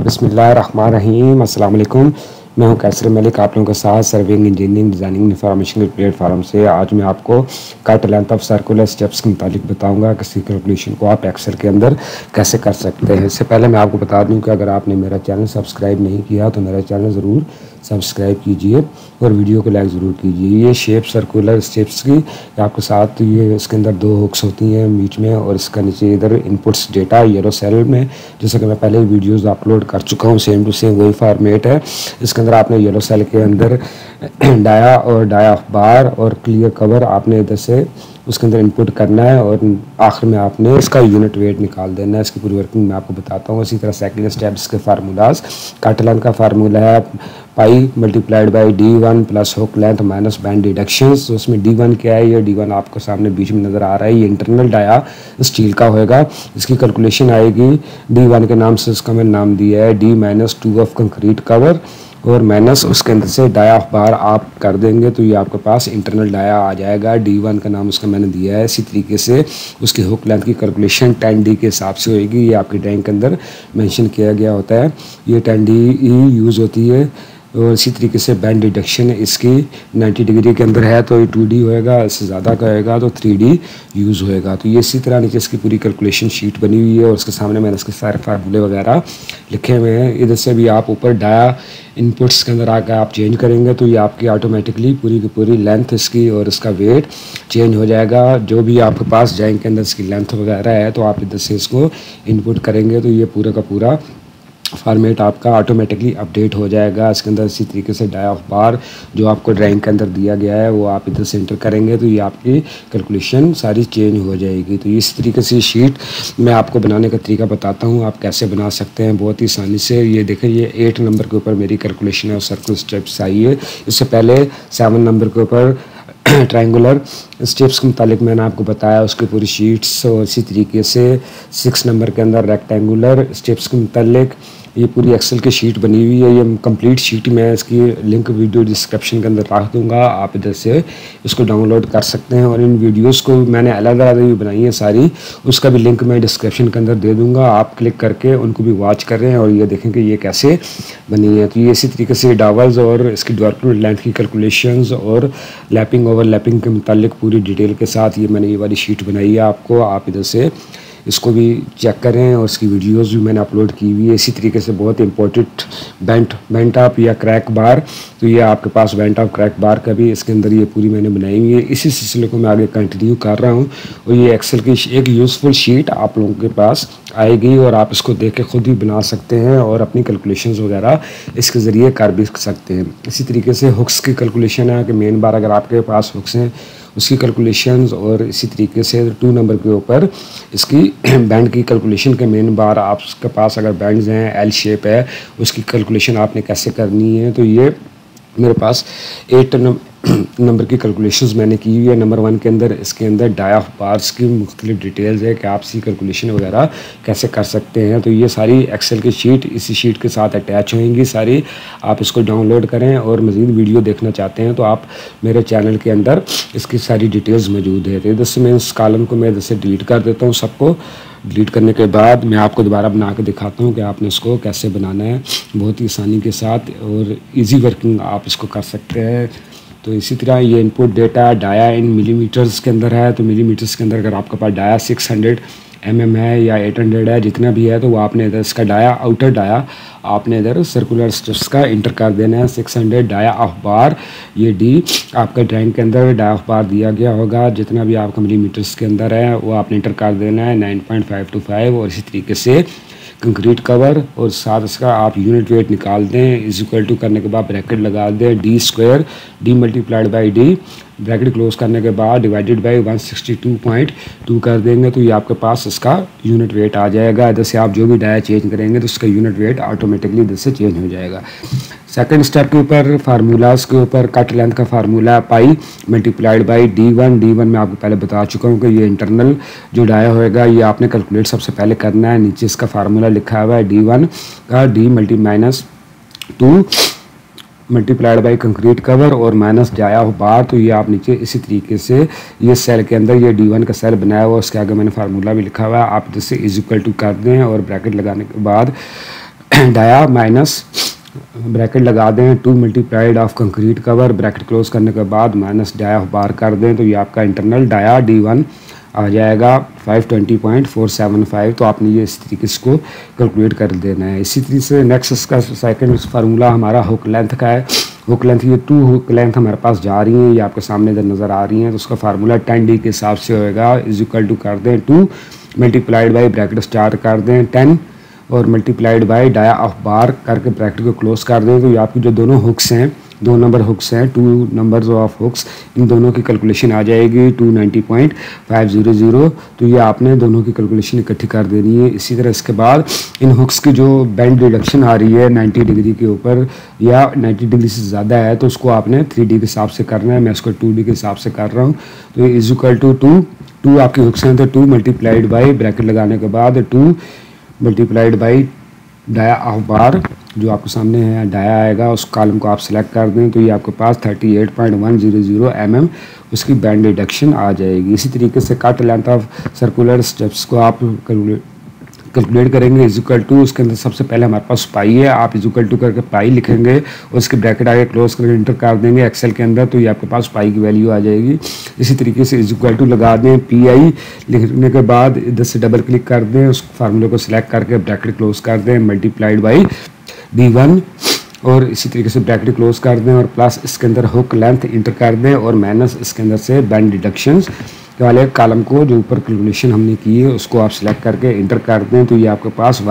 बिस्मिल्लाहिर्रहमानिर्रहीम। अस्सलाम वालेकुम। मैं हूं कैसर मलिक, आप लोगों के साथ serving engineering designing information platform से। आज मैं आपको cut length of circular steps के मुताबिक बताऊंगा कि इसकी कैलकुलेशन को आप एक्सेल के अंदर कैसे कर सकते हैं। इससे पहले मैं आपको बता दूं कि अगर आपने मेरा चैनल सब्सक्राइब नहीं किया तो मेरा चैनल ज़रूर सब्सक्राइब कीजिए और वीडियो को लाइक ज़रूर कीजिए। ये शेप सर्कुलर स्टेप्स की आपके साथ, ये इसके अंदर दो हुक्स होती हैं बीच में, और इसका नीचे इधर इनपुट्स डेटा येलो सेल में, जैसे कि मैं पहले वीडियोस अपलोड कर चुका हूँ, सेम टू सेम वही फॉर्मेट है। इसके अंदर आपने येलो सेल के अंदर डाया और डाया बार और क्लियर कवर आपने इधर से उसके अंदर इनपुट करना है, और आखिर में आपने इसका यूनिट वेट निकाल देना है। इसकी पूरी वर्किंग मैं आपको बताता हूँ। इसी तरह सेकंड स्टेप्स के फार्मूलाज, कट लेंथ का फार्मूला है pi multiplied by D1 plus hook length minus bend deductions. तो उसमें D1 क्या है, ये D1 आपको सामने बीच में नज़र आ रहा है, ये इंटरनल डाया स्टील का होएगा। इसकी कैलकुलेशन आएगी D1 के नाम से, इसका मैंने नाम दिया है D-2 ऑफ कंक्रीट कवर, और माइनस उसके अंदर से डाया ऑफ बार आप कर देंगे तो ये आपके पास इंटरनल डाया आ जाएगा। D1 का नाम उसका मैंने दिया है। इसी तरीके से उसकी हुक लेंथ की कैलकुलेशन 10D के हिसाब से होएगी। ये आपकी ड्राइंग के अंदर मेंशन किया गया होता है, ये 10D यूज़ होती है। और इसी तरीके से बैंड डिडक्शन इसकी 90 डिग्री के अंदर है तो ये 2D होएगा, इससे ज़्यादा का होएगा तो 3D यूज़ होएगा। तो ये इसी तरह नीचे इसकी पूरी कैलकुलेशन शीट बनी हुई है, और उसके सामने मैंने इसके सारे फार्मूले वगैरह लिखे हुए हैं। इधर से भी आप ऊपर डाया इनपुट्स के अंदर आकर आप चेंज करेंगे तो ये आपकी ऑटोमेटिकली पूरी की पूरी लेंथ इसकी और इसका वेट चेंज हो जाएगा। जो भी आपके पास ड्राइंग के अंदर इसकी लेंथ वगैरह है तो आप इधर से इसको इनपुट करेंगे तो ये पूरा का पूरा फॉर्मेट आपका ऑटोमेटिकली अपडेट हो जाएगा। इसके अंदर इसी तरीके से डाया ऑफ बार जो आपको ड्राइंग के अंदर दिया गया है वो आप इधर से एंटर करेंगे तो ये आपकी कैलकुलेशन सारी चेंज हो जाएगी। तो इस तरीके से शीट मैं आपको बनाने का तरीका बताता हूँ, आप कैसे बना सकते हैं बहुत ही आसानी से। ये देखें, ये 8 नंबर के ऊपर मेरी कैलकुलेशन है और सर्कल स्टेप्स आई है। इससे पहले 7 नंबर के ऊपर ट्रायंगुलर स्टेप्स के मुतालिक मैंने आपको बताया उसकी पूरी शीट्स, और इसी तरीके से 6 नंबर के अंदर रेक्टेंगुलर स्टेप्स के मुतालिक ये पूरी एक्सेल की शीट बनी हुई है। ये कंप्लीट शीट मैं इसकी लिंक वीडियो डिस्क्रिप्शन के अंदर रख दूंगा, आप इधर से इसको डाउनलोड कर सकते हैं। और इन वीडियोस को मैंने अलग अलग भी बनाई है सारी, उसका भी लिंक मैं डिस्क्रिप्शन के अंदर दे दूंगा, आप क्लिक करके उनको भी वॉच कर रहे हैं और ये देखें कि ये कैसे बनी है। तो ये इसी तरीके से डावल्स और इसकी डॉर्कल लेंथ की कैलकुलेशंस और लैपिंग ओवरलैपिंग के मुतालिक पूरी डिटेल के साथ ये मैंने ये वाली शीट बनाई है आपको, आप इधर से इसको भी चेक करें। और इसकी वीडियोस भी मैंने अपलोड की हुई है। इसी तरीके से बहुत इंपॉर्टेंट बेंट अप या क्रैक बार, तो ये आपके पास बेंट अप क्रैक बार का भी इसके अंदर ये पूरी मैंने बनाई हुई है। इसी सिलसिले को मैं आगे कंटिन्यू कर रहा हूँ, और ये एक्सेल की एक यूज़फुल शीट आप लोगों के पास आएगी और आप इसको देख के खुद ही बना सकते हैं और अपनी कैलकुलेशंस वगैरह इसके ज़रिए कर भी सकते हैं। इसी तरीके से हुक्स की कैलकुलेशन है कि मेन बार अगर आपके पास हुक्स हैं उसकी कैलकुलेशंस, और इसी तरीके से 2 नंबर के ऊपर इसकी बैंड की कैलकुलेशन के मेन बार आपके पास अगर बैंड्स हैं एल शेप है उसकी कैलकुलेशन आपने कैसे करनी है। तो ये मेरे पास 8 नंबर की कैलकुलेशंस मैंने की हुई है। नंबर 1 के अंदर इसके अंदर डाया ऑफ बार्स की मुख्तलिफ डिटेल्स है कि आप इसकी कैलकुलेशन वगैरह कैसे कर सकते हैं। तो ये सारी एक्सेल की शीट इसी शीट के साथ अटैच होंगी सारी, आप इसको डाउनलोड करें। और मज़ीद वीडियो देखना चाहते हैं तो आप मेरे चैनल के अंदर इसकी सारी डिटेल्स मौजूद है। तो इधर से मैं इस कॉलम को मैं इधर से डिलीट कर देता हूँ। सबको डिलीट करने के बाद मैं आपको दोबारा बना के दिखाता हूँ कि आपने इसको कैसे बनाना है बहुत ही आसानी के साथ, और ईजी वर्किंग आप इसको कर सकते हैं। तो इसी तरह ये input data dia in millimetres के अंदर है, तो मिलीमीटर्स के अंदर अगर आपके पास डाया 600 mm है या 800 है, जितना भी है, तो वो आपने इधर इसका डाया आउटर डाया आपने इधर सर्कुलर स्टेप्स का इंटर कर देना है। 600 डाया ऑफ बार, ये डी आपका ड्राइंग के अंदर डाया ऑफ बार दिया गया होगा, जितना भी आपका मिलीमीटर्स के अंदर है वो आपने इंटर कर देना है 9.525। और इसी तरीके से कंक्रीट कवर और साथ इसका आप यूनिट वेट निकाल दें, इज इक्वल टू करने के बाद ब्रैकेट लगा दें D² D multiplied by D, bracket close करने के बाद डिवाइडेड बाई 162.2 कर देंगे तो ये आपके पास इसका यूनिट वेट आ जाएगा। इधर से आप जो भी डाया चेंज करेंगे तो उसका यूनिट वेट ऑटोमेटिकली इधर से चेंज हो जाएगा। सेकंड स्टेप के ऊपर फार्मूलाज के ऊपर कट लेंथ का formula pi multiplied by D1 मैं आपको पहले बता चुका हूँ कि ये इंटरनल जो डाया होएगा ये आपने कैलकुलेट सबसे पहले करना है। नीचे इसका फार्मूला लिखा हुआ है D1 का D-2 multiplied by concrete cover और माइनस डाया ऑफ बार। तो ये आप नीचे इसी तरीके से ये सेल के अंदर ये D1 का सेल बनाया हुआ, उसके आगे मैंने फार्मूला भी लिखा हुआ है, आप इसे इज इक्वल टू कर दें और ब्रैकेट लगाने के बाद डाया माइनस ब्रैकेट लगा दें 2 multiplied of concrete cover, bracket close करने के बाद माइनस डाया ऑफ बार कर दें तो ये आपका इंटरनल डाया D1 आ जाएगा 520.475। तो आपने ये इस तरीके से को कैलकुलेट कर देना है। इसी तरीके से नेक्स्ट इसका सेकंड फार्मूला हमारा हुक लेंथ का है। हुक लेंथ, ये 2 हुक लेंथ हमारे पास जा रही हैं, ये आपके सामने इधर नज़र आ रही हैं, तो उसका फार्मूला 10D के हिसाब से होएगा, इज इक्वल टू कर दें 2 मल्टीप्लाइड बाई ब्रैकेट स्टार्ट कर दें 10 और multiplied by dia of bar करके ब्रैकेट को क्लोज कर दें। तो ये आपकी जो दोनों हुक्स हैं, 2 नंबर हुक्स हैं, 2 नंबर्स ऑफ हुक्स, इन दोनों की कैलकुलेशन आ जाएगी 290.500। तो ये आपने दोनों की कैलकुलेशन इकट्ठी कर देनी है। इसी तरह इसके बाद इन हुक्स की जो बैंड रिडक्शन आ रही है 90 डिग्री के ऊपर या 90 डिग्री से ज़्यादा है तो उसको आपने 3D के हिसाब से करना है। मैं इसको 2D के हिसाब से कर रहा हूँ। तो ये इज इक्वल टू 2 आपकी हुक्स हैं तो 2 मल्टीप्लाइड बाई ब्रैकेट लगाने के बाद 2 multiplied by dia of bar, जो आपके सामने है डाया आएगा, उस कॉलम को आप सिलेक्ट कर दें तो ये आपके पास 38.100 mm उसकी बैंड रिडक्शन आ जाएगी। इसी तरीके से cut length of circular steps को आप कैलकुलेट करेंगे इज इक्वल टू, उसके अंदर सबसे पहले हमारे पास पाई है, आप इज इक्वल टू करके पाई लिखेंगे और उसके ब्रैकेट आगे क्लोज करके इंटर कर देंगे एक्सेल के अंदर, तो ये आपके पास पाई की वैल्यू आ जाएगी। इसी तरीके से इज इक्वल टू लगा दें, PI लिखने के बाद इधर से डबल क्लिक कर दें, उस फार्मूले को सिलेक्ट करके ब्रैकेट क्लोज कर दें मल्टीप्लाइड बाई D1 और इसी तरीके से ब्रैकेट क्लोज कर दें और प्लस इसके अंदर हुक लेंथ इंटर कर दें और माइनस इसके अंदर से बैंड डिडक्शंस वाले कॉलम को जो ऊपर कैलकुलेशन हमने की है उसको आप सिलेक्ट करके इंटर कर दें तो ये आपके पास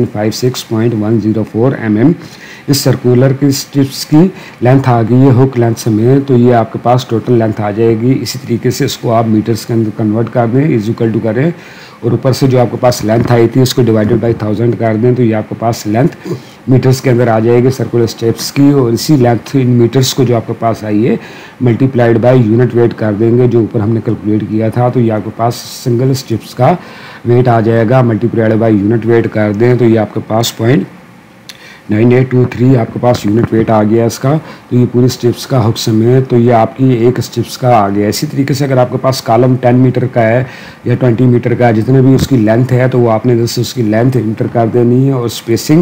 1756.104 mm इस सर्कुलर की स्ट्रिप्स की लेंथ आ गई है हुक लेंथ समेत। तो ये आपके पास टोटल लेंथ आ जाएगी। इसी तरीके से इसको आप मीटर्स के अंदर कन्वर्ट कर दें, इज इक्वल टू करें और ऊपर से जो आपके पास लेंथ आई थी उसको डिवाइडेड बाई 1000 कर दें तो ये आपके पास लेंथ मीटर्स के अंदर आ जाएगी सर्कुलर स्टेप्स की। और इसी लेंथ इन मीटर्स को जो आपके पास आई है मल्टीप्लाइड बाय यूनिट वेट कर देंगे जो ऊपर हमने कैलकुलेट किया था। तो ये आपके पास सिंगल स्ट्रिप्स का वेट आ जाएगा, मल्टीप्लाइड बाय यूनिट वेट कर दें तो ये आपके पास 0.9823 आपके पास यूनिट वेट आ गया इसका। तो ये पूरी स्ट्रिप्स का हुक समेत तो ये आपकी एक स्ट्रिप्स का आ गया। इसी तरीके से अगर आपके पास कॉलम 10 मीटर का है या 20 मीटर का है, जितने भी उसकी लेंथ है तो वो आपने जैसे उसकी लेंथ इंटर कर देनी है और स्पेसिंग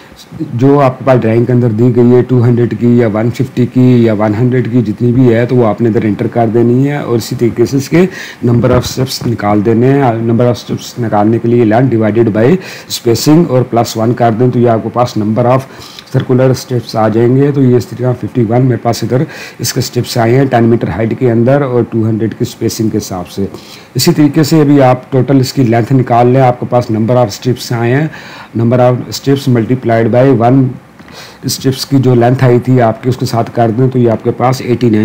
जो आपके पास ड्राइंग के अंदर दी गई है 200 की या 150 की या 100 की जितनी भी है तो वो आपने इधर इंटर कर देनी है और इसी तरीके से इसके नंबर ऑफ स्टेप्स निकाल देने हैं। नंबर ऑफ स्टेप्स निकालने के लिए लेंथ डिवाइडेड बाय स्पेसिंग और +1 कर दें तो ये आपके पास नंबर ऑफ सर्कुलर स्टेप्स आ जाएंगे। तो ये इस तरीके 51 मेरे पास इधर इसके स्टेप्स आए हैं 10 मीटर हाइट के अंदर और 200 की स्पेसिंग के हिसाब से। इसी तरीके से अभी आप टोटल इसकी लेंथ निकाल लें, आपके पास नंबर ऑफ स्टेप्स आए हैं, number of steps multiplied by 1 strips की जो लेंथ आई थी आपके उसके साथ कर दें तो ये आपके पास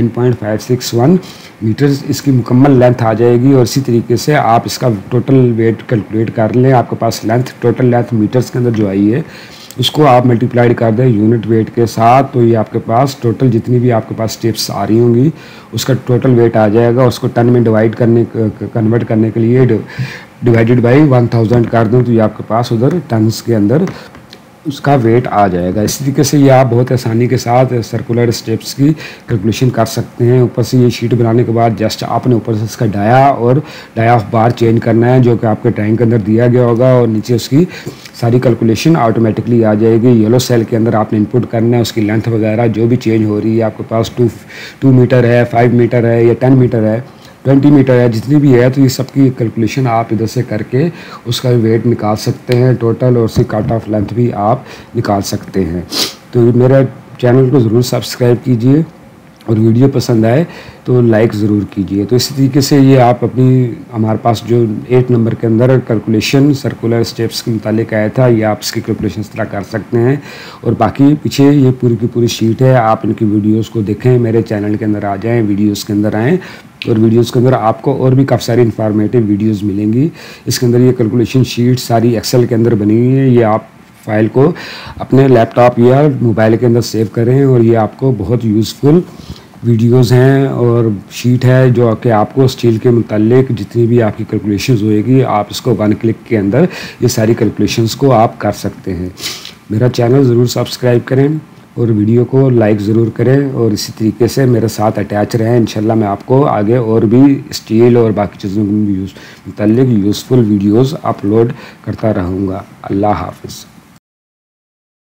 89.561 मीटर इसकी मुकम्मल लेंथ आ जाएगी। और इसी तरीके से आप इसका टोटल वेट कैलकुलेट कर लें, आपके पास लेंथ टोटल लेंथ मीटर्स के अंदर जो आई है उसको आप मल्टीप्लाइड कर दें यूनिट वेट के साथ तो ये आपके पास टोटल जितनी भी आपके पास स्टेप्स आ रही होंगी उसका टोटल वेट आ जाएगा। उसको टन में कन्वर्ट करने के लिए डिवाइडेड बाई 1000 कर दें तो ये आपके पास उधर टन्स के अंदर उसका वेट आ जाएगा। इसी तरीके से ये आप बहुत आसानी के साथ सर्कुलर स्टेप्स की कैलकुलेशन कर सकते हैं। ऊपर से ये शीट बनाने के बाद जस्ट आपने ऊपर से इसका डाया और डाया ऑफ बार चेंज करना है जो कि आपके ड्राइंग के अंदर दिया गया होगा और नीचे उसकी सारी कैलकुलेशन ऑटोमेटिकली आ जाएगी। येलो सेल के अंदर आपने इनपुट करना है, उसकी लेंथ वगैरह जो भी चेंज हो रही है, आपके पास 2 मीटर है, 5 मीटर है या 10 मीटर है, 20 मीटर है, जितनी भी है, तो ये सब की कैलकुलेशन आप इधर से करके उसका वेट निकाल सकते हैं टोटल और उसकी कट ऑफ लेंथ भी आप निकाल सकते हैं। तो मेरा चैनल को ज़रूर सब्सक्राइब कीजिए और वीडियो पसंद आए तो लाइक ज़रूर कीजिए। तो इसी तरीके से ये आप अपनी हमारे पास जो 8 नंबर के अंदर कैलकुलेशन सर्कुलर स्टेप्स के मुतालिक आया था, ये आप इसकी कैलकुलेशन इस तरह कर सकते हैं। और बाकी पीछे ये पूरी की पूरी शीट है, आप इनकी वीडियोस को देखें, मेरे चैनल के अंदर आ जाएं, वीडियोस के अंदर आएँ और वीडियोस के अंदर आपको और भी काफ़ी सारी इन्फॉर्मेटिव वीडियोस मिलेंगी। इसके अंदर ये कैलकुलेशन शीट सारी एक्सेल के अंदर बनी हुई है। ये आप फाइल को अपने लैपटॉप या मोबाइल के अंदर सेव करें और ये आपको बहुत यूज़फुल वीडियोस हैं और शीट है जो कि आपको स्टील के मुतालिक जितनी भी आपकी कैलकुलेशंस होएगी आप इसको 1 क्लिक के अंदर ये सारी कैलकुलेशंस को आप कर सकते हैं। मेरा चैनल ज़रूर सब्सक्राइब करें और वीडियो को लाइक ज़रूर करें और इसी तरीके से मेरे साथ अटैच रहें। इंशाल्लाह मैं आपको आगे और भी स्टील और बाकी चीज़ों के मुतालिक यूज़फुल वीडियोज़ अपलोड करता रहूँगा। अल्लाह हाफ़िज़।